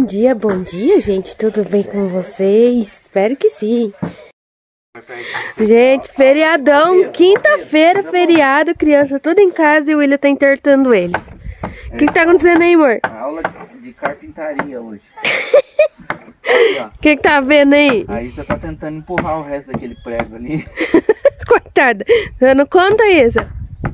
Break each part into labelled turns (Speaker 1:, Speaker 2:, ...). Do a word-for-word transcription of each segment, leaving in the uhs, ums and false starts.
Speaker 1: dia, bom dia, gente. Tudo bem com vocês? Espero que sim. Gente, feriadão, quinta-feira, feriado, criança tudo em casa e o William tá entortando eles. O que, que tá acontecendo aí, amor?
Speaker 2: Aula de carpintaria hoje.
Speaker 1: O que, que tá vendo aí?
Speaker 2: A Isa tá tentando empurrar o resto daquele prego ali.
Speaker 1: Coitada, dando conta, Isa.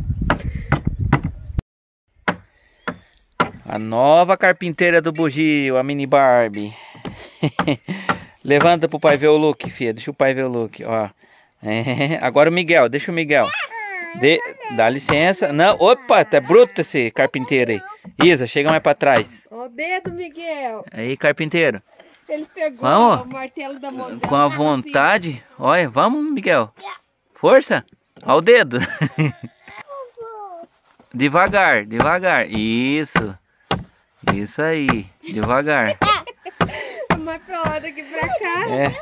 Speaker 2: A nova carpinteira do bugio, a mini Barbie. Levanta pro pai ver o look, filha. Deixa o pai ver o look, ó. É, agora o Miguel, deixa o Miguel. De, dá licença. Não, opa, tá bruto esse carpinteiro aí. Isa, chega mais pra trás.
Speaker 1: Ó o dedo, Miguel.
Speaker 2: Aí, carpinteiro.
Speaker 1: Ele pegou
Speaker 2: vamos,
Speaker 1: o martelo da mão.
Speaker 2: Com a vontade. Assim. Olha, vamos, Miguel. Força. Ó o dedo. Devagar, devagar. Isso. Isso aí. Devagar.
Speaker 1: Mais pra lá daqui pra cá.
Speaker 2: É.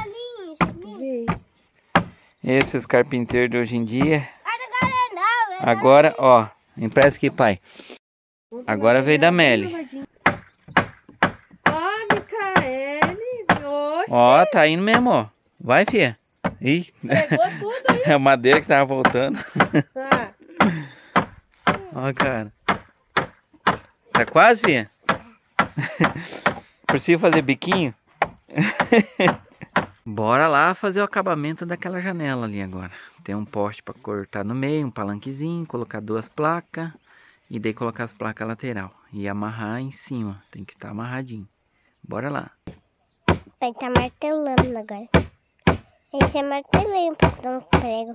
Speaker 2: Esses carpinteiros de hoje em dia. Agora, ó. Empresta aqui, pai. Agora veio da Meli.
Speaker 1: Ó, Micaele.
Speaker 2: Ó, tá indo mesmo, ó. Vai, filha. Ih.
Speaker 1: Pegou tudo aí.
Speaker 2: É a madeira que tava voltando.
Speaker 1: Ah.
Speaker 2: Ó, cara. Tá quase, filha? Precisa fazer biquinho? Bora lá fazer o acabamento daquela janela ali agora. Tem um poste para cortar no meio, um palanquezinho, colocar duas placas e daí colocar as placas lateral e amarrar em cima. Tem que estar amarradinho. Bora lá.
Speaker 3: Vai estar tá martelando agora. Esse é martelando para dar um prego.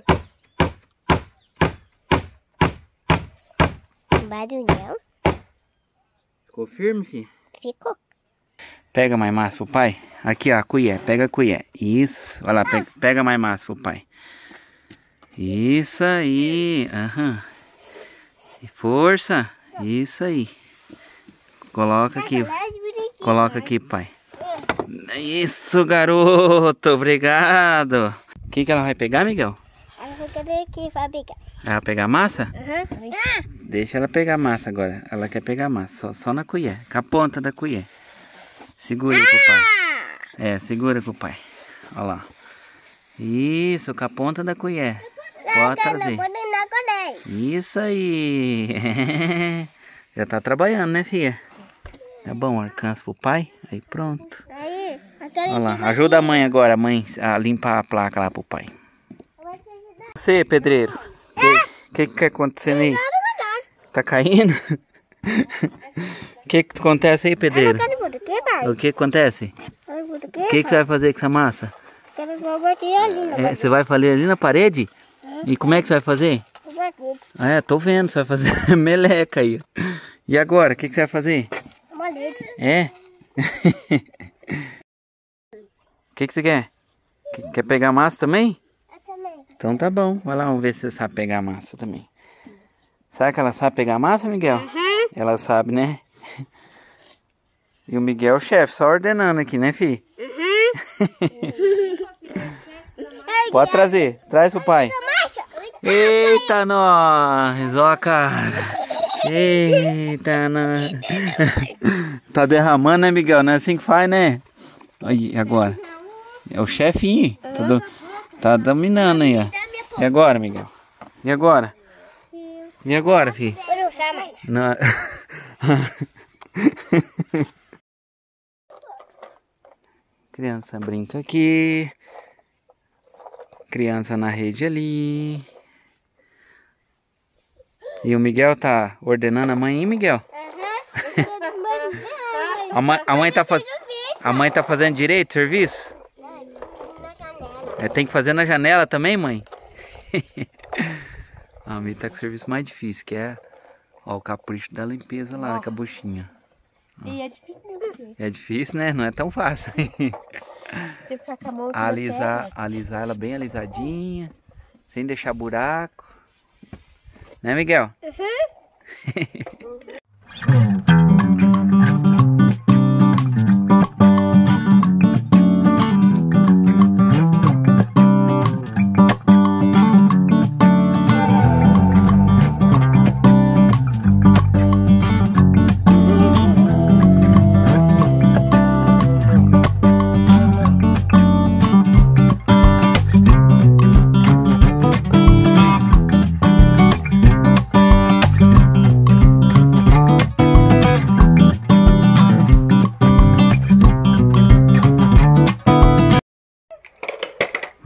Speaker 3: Barulhão.
Speaker 2: Ficou firme, filho?
Speaker 3: Ficou.
Speaker 2: Pega mais massa pro pai. Aqui, ó, a colher. Pega a colher. Isso. Olha lá, pega, pega mais massa pro pai. Isso aí. Aham. E força. Isso aí. Coloca aqui. Coloca aqui, pai. Isso, garoto. Obrigado. O que que ela vai pegar, Miguel?
Speaker 3: Ela vai querer aqui, vai pegar.
Speaker 2: Ela vai pegar massa?
Speaker 3: Uhum.
Speaker 2: Deixa ela pegar massa agora. Ela quer pegar massa. Só, só na colher. Com a ponta da colher. Segura aí com o pai. É, segura com o pai. Olha lá. Isso, com a ponta da colher. Pode trazer. Isso aí. Já tá trabalhando, né, filha? Tá bom, alcança pro pai. Aí pronto. Olha lá, ajuda a mãe agora, a mãe, a limpar a placa lá pro pai. Você, pedreiro. O que, que que acontecendo aí? Tá caindo? O que que acontece aí, pedreiro? O que acontece? O que que você vai fazer com essa massa? É, você vai fazer ali na parede? E como é que você vai fazer? É, tô vendo, você vai fazer meleca aí. E agora, o que que você vai fazer? É? O que que você quer? Quer pegar massa também? Então tá bom, vai lá, vamos ver se você sabe pegar massa também. Sabe que ela sabe pegar massa, Miguel? Uhum. Ela sabe, né? E o Miguel é o chefe, só ordenando aqui, né, filho? Uhum. Pode trazer, traz pro pai. Eita, nós, ó, cara. Eita, nós. Tá derramando, né, Miguel? Não é assim que faz, né? Aí, agora. É o chefinho. Tá, do... tá dominando aí, ó. E agora, Miguel? E agora? E agora, filho?
Speaker 3: Eu não sei mais.
Speaker 2: Não. Criança brinca aqui. Criança na rede ali. E o Miguel tá ordenando a mãe, hein, Miguel? Uhum. a, mãe, a, mãe tá faz... a mãe tá fazendo direito o serviço? É, tem que fazer na janela também, mãe? A mãe tá com o serviço mais difícil, que é ó, o capricho da limpeza lá, com a buchinha.
Speaker 1: E é difícil mesmo.
Speaker 2: É difícil, né? Não é tão fácil.
Speaker 1: Tem que ficar com a mão
Speaker 2: alisar, alisar ela bem alisadinha, sem deixar buraco. Né, Miguel? Uhum.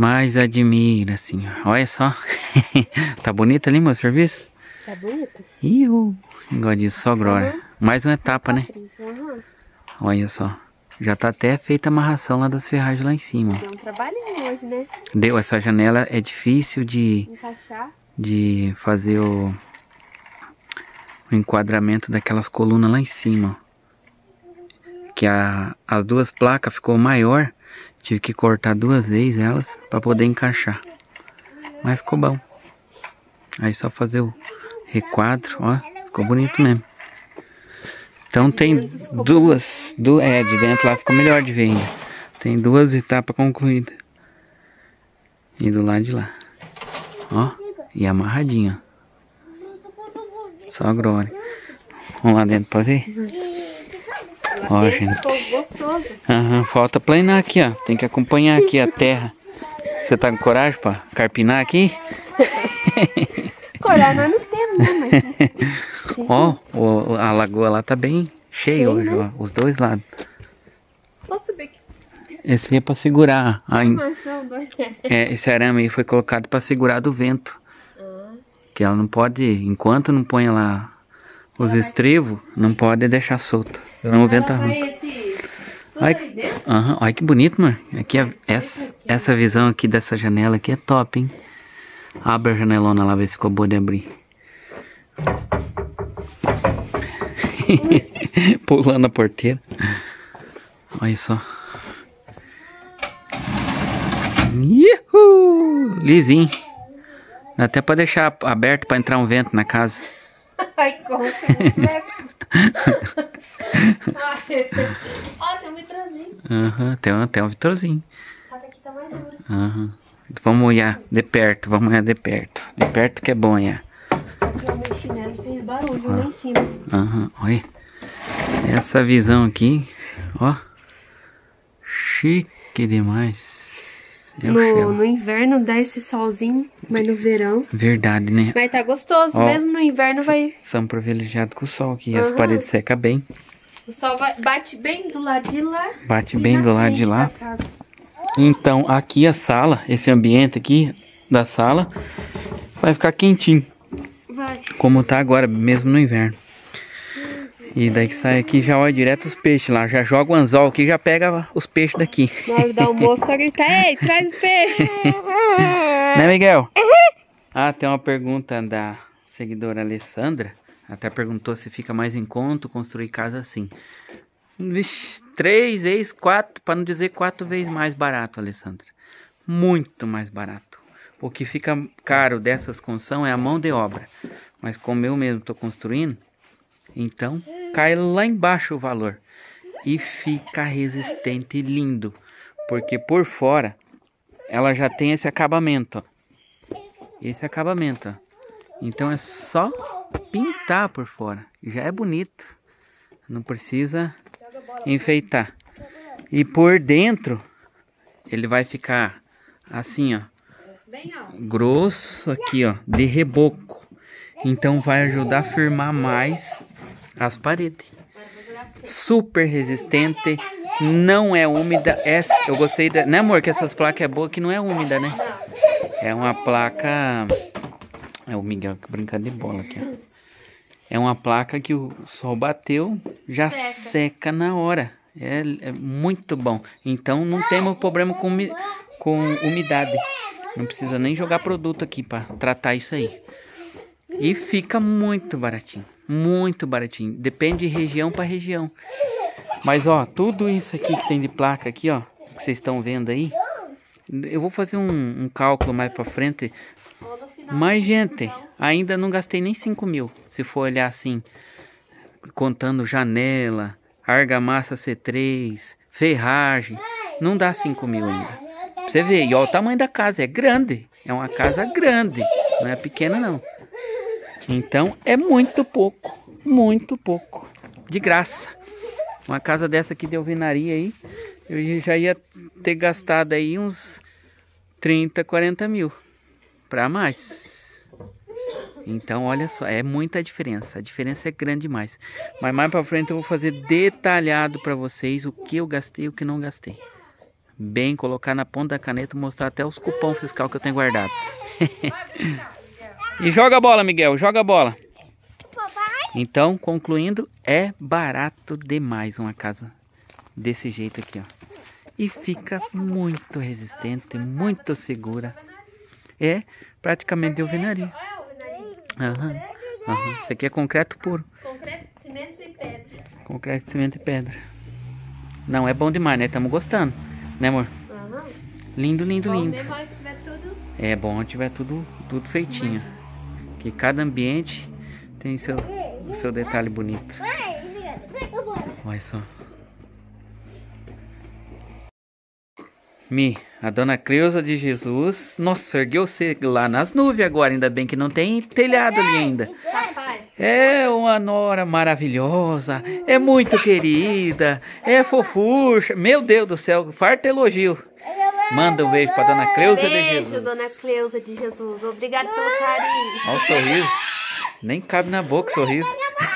Speaker 2: mais admira, assim, ó. Olha só. Tá bonito ali, meu serviço?
Speaker 1: Tá bonito.
Speaker 2: Iu, igual disso, só glória.
Speaker 1: Uhum.
Speaker 2: Mais uma etapa, né?
Speaker 1: Uhum.
Speaker 2: Olha só. Já tá até feita a amarração lá das ferragens lá em cima.
Speaker 1: Deu um trabalhinho hoje, né?
Speaker 2: Deu, essa janela é difícil de,
Speaker 1: Encaixar.
Speaker 2: de fazer o, o enquadramento daquelas colunas lá em cima. Que a, as duas placas ficou maior. Tive que cortar duas vezes elas para poder encaixar. Mas ficou bom. Aí só fazer o requadro, ó. Ficou bonito mesmo. Então tem duas, duas... É, de dentro lá ficou melhor de ver ainda. Tem duas etapas concluídas. E do lado de lá. Ó. E amarradinho, ó. Só glória. Vamos lá dentro pra ver? Ó, gente.
Speaker 1: Ficou gostoso.
Speaker 2: Uhum, falta planear aqui, ó. Tem que acompanhar aqui a terra. Você tá com coragem pra carpinar aqui?
Speaker 1: Coragem nós não temos, né? Mas...
Speaker 2: Ó, o, a lagoa lá tá bem cheia
Speaker 1: Cheio,
Speaker 2: hoje,
Speaker 1: né?
Speaker 2: ó. Os dois lados.
Speaker 1: Posso ver que
Speaker 2: Esse aí é pra segurar. A,
Speaker 1: maçã do...
Speaker 2: é, esse arame aí foi colocado pra segurar do vento.
Speaker 1: Ah.
Speaker 2: Que ela não pode, enquanto não põe lá os estribos, não pode deixar solto. Senão o vento arranca.
Speaker 1: Esse...
Speaker 2: Olha, uhum, olha que bonito, mano. Aqui, é, essa, essa visão aqui dessa janela aqui é top, hein? Abre a janelona lá, ver se ficou boa de abrir. Pulando a porteira. Olha só. Uhul! Lisinho. Dá até pra deixar aberto pra entrar um vento na casa.
Speaker 1: Ai, como você Ó, tem um vitrozinho.
Speaker 2: Aham, uhum, tem, um, tem um vitrozinho.
Speaker 1: Só que aqui tá mais duro.
Speaker 2: Aham. Uhum. Vamos olhar de perto, vamos olhar de perto. De perto que é bom olhar.
Speaker 1: Só que o meu chinelo fez barulho lá em cima.
Speaker 2: Aham, uhum, olha. Essa visão aqui, ó. Chique demais. É
Speaker 1: no, no inverno dá esse solzinho, mas no verão...
Speaker 2: Verdade, né?
Speaker 1: Mas tá gostoso, ó, mesmo no inverno vai...
Speaker 2: São privilegiados com o sol aqui, uhum. As paredes secam bem.
Speaker 1: O sol vai, bate bem do lado de lá.
Speaker 2: Bate bem do lado de lá. Então, aqui a sala, esse ambiente aqui da sala, vai ficar quentinho.
Speaker 1: Vai.
Speaker 2: Como tá agora, mesmo no inverno. E daí que sai aqui, já olha direto os peixes lá. Já joga o anzol aqui, já pega os peixes daqui.
Speaker 1: Na hora do almoço, só gritar, ei, traz o peixe.
Speaker 2: Né, Miguel? Ah, tem uma pergunta da seguidora Alessandra. Até perguntou se fica mais em conta construir casa assim. Vixe, três vezes, quatro, para não dizer quatro vezes mais barato, Alessandra. Muito mais barato. O que fica caro dessas construções é a mão de obra. Mas como eu mesmo estou construindo, então cai lá embaixo o valor. E fica resistente e lindo. Porque por fora, ela já tem esse acabamento, ó. Esse acabamento, ó. Então é só pintar por fora. Já é bonito. Não precisa enfeitar. E por dentro, ele vai ficar assim, ó. Grosso aqui, ó. De reboco. Então vai ajudar a firmar mais as paredes. Super resistente. Não é úmida. Essa, eu gostei da... Né, amor? Que essas placas é boa que não é úmida, né? É uma placa... É o Miguel brincando de bola aqui, ó. É uma placa que o sol bateu, já seca, seca na hora. É, é muito bom. Então não temos problema com, com umidade. Não precisa nem jogar produto aqui para tratar isso aí. E fica muito baratinho. Muito baratinho. Depende de região para região. Mas ó, tudo isso aqui que tem de placa aqui, ó, que vocês estão vendo aí. Eu vou fazer um, um cálculo mais para frente. Mas, gente, ainda não gastei nem cinco mil. Se for olhar assim, contando janela, argamassa C três, ferragem, não dá cinco mil ainda. Pra você ver, e olha o tamanho da casa, é grande. É uma casa grande, não é pequena não. Então, é muito pouco, muito pouco. De graça. Uma casa dessa aqui de alvenaria aí, eu já ia ter gastado aí uns trinta, quarenta mil. Pra mais. Então, olha só, é muita diferença. A diferença é grande demais. Mas mais pra frente eu vou fazer detalhado pra vocês o que eu gastei e o que não gastei. bem, colocar na ponta da caneta, mostrar até os cupom fiscal que eu tenho guardado. E joga a bola, Miguel, joga a bola. Então, concluindo, é barato demais uma casa desse jeito aqui, ó. E fica muito resistente, muito segura. É praticamente de alvenaria. Aham, aham. Isso aqui é concreto puro.
Speaker 1: Concreto, cimento e pedra.
Speaker 2: Concreto, cimento e pedra. Não, é bom demais, né? Estamos gostando. Né, amor?
Speaker 1: Aham.
Speaker 2: Lindo, lindo,
Speaker 1: Bom,
Speaker 2: lindo.
Speaker 1: mesmo a hora que tiver tudo.
Speaker 2: É bom tiver tudo, tudo feitinho. Que cada ambiente tem seu, seu detalhe bonito. Olha só. Mi, a dona Cleusa de Jesus, nossa, ergueu-se lá nas nuvens agora, ainda bem que não tem telhado ali ainda.
Speaker 1: Rapaz.
Speaker 2: É uma nora maravilhosa, é muito querida, é fofucha, meu Deus do céu, farta elogio. Manda um beijo pra dona Cleusa de Jesus.
Speaker 1: Beijo, dona Cleusa de Jesus, obrigado pelo carinho.
Speaker 2: Olha o sorriso, nem cabe na boca o sorriso.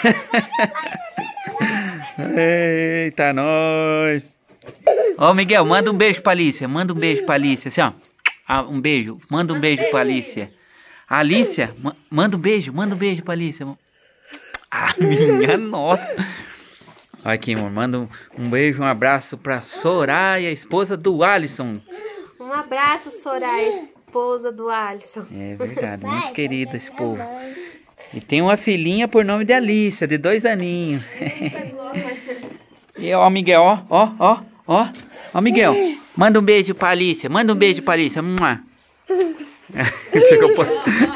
Speaker 2: Eita, nós. Ó, Miguel, manda um beijo pra Alicia. Manda um beijo pra Alicia, assim, ó. Ah, um beijo. Manda um beijo pra Alicia. Alicia, ma manda um beijo. Manda um beijo pra Alicia. Ah, minha nossa. Olha aqui, amor. Manda um, um beijo, um abraço pra Soraya, esposa do Alisson.
Speaker 1: Um abraço, Soraya, esposa do Alisson.
Speaker 2: É verdade, muito querida esse povo. E tem uma filhinha por nome de Alicia, de dois aninhos. E ó, Miguel, ó, ó, ó, ó. Ó, Miguel, manda um beijo pra Alicia, manda um beijo pra Alicia. Chegou por...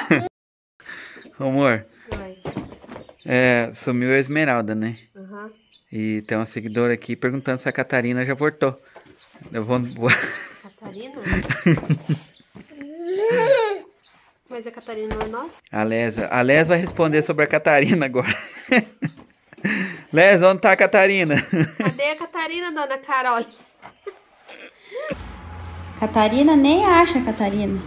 Speaker 2: Amor, é, sumiu a Esmeralda, né?
Speaker 1: Uhum.
Speaker 2: E tem uma seguidora aqui perguntando se a Catarina já voltou. Eu vou...
Speaker 1: Catarina? Mas a Catarina não é nossa?
Speaker 2: A Lésia, a Lésia vai responder sobre a Catarina agora. Lésia, onde tá a Catarina?
Speaker 1: Cadê a Catarina, dona Carol?
Speaker 4: Catarina nem acha, Catarina.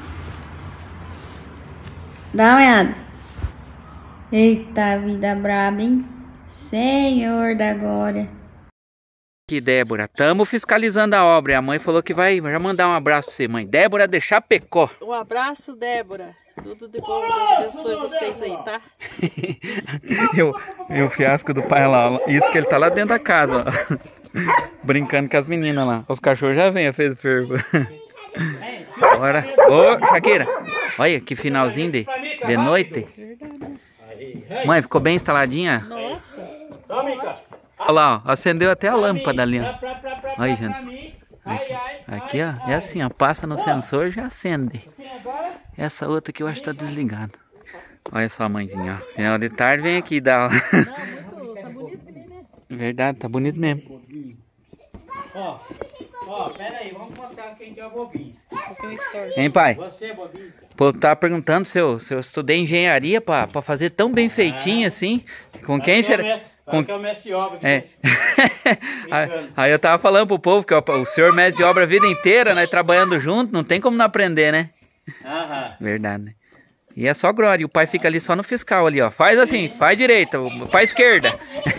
Speaker 4: Dá uma olhada. Eita, vida braba, hein? Senhor da glória.
Speaker 2: Aqui, Débora, tamo fiscalizando a obra. E a mãe falou que vai já mandar um abraço pra você, mãe. Débora de Chapecó.
Speaker 5: Um abraço, Débora. Tudo de bom, Deus abençoe vocês aí, tá?
Speaker 2: eu, eu, o fiasco do pai lá, isso que ele tá lá dentro da casa, ó. Brincando com as meninas lá. Os cachorros já vêm, fez o fervo. Bora. Ô, Shakira. Olha que finalzinho de, de noite. Mãe, ficou bem instaladinha?
Speaker 5: Nossa.
Speaker 2: Olha lá, ó, acendeu até a lâmpada ali, ó. Olha, gente. Aqui, aqui, ó, é assim, ó, passa no sensor e já acende. Essa outra aqui eu acho que tá desligada. Olha só a mãezinha, ó. Final de tarde vem aqui dar.
Speaker 5: Não, muito, tá bonito ali, né?
Speaker 2: Verdade, tá bonito mesmo.
Speaker 6: Ó, ó, pera aí, vamos mostrar quem que é o bobinho.
Speaker 2: Hein, pai?
Speaker 6: Você, bobinho.
Speaker 2: Pô, tava perguntando se eu, se eu estudei engenharia pra, pra fazer tão bem feitinho assim. Com quem será?
Speaker 6: Com... que é o mestre de obra.
Speaker 2: É. aí, aí eu tava falando pro povo que ó, o senhor mestre de obra a vida inteira, nós trabalhando junto, não tem como não aprender, né?
Speaker 6: Aham.
Speaker 2: Verdade, né? E é só glória, e o pai fica ali só no fiscal ali, ó. Faz assim, faz direita, faz esquerda.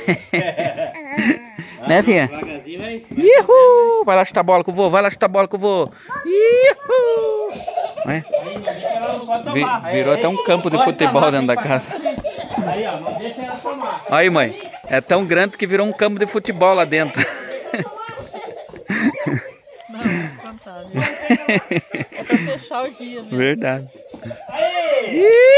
Speaker 2: Né, filha?
Speaker 6: Devagarzinho, vai.
Speaker 2: Ihu! Vai lá chutar bola com o vô, vai lá chutar bola com o vô. Ihu! É? Vi, virou até um campo de futebol dentro da casa.
Speaker 6: Aí, ó, não deixa ela tomar.
Speaker 2: Aí, mãe, é tão grande que virou um campo de futebol lá dentro.
Speaker 5: Não, fantástico. É pra fechar o dia, né?
Speaker 2: Verdade.
Speaker 6: Aí!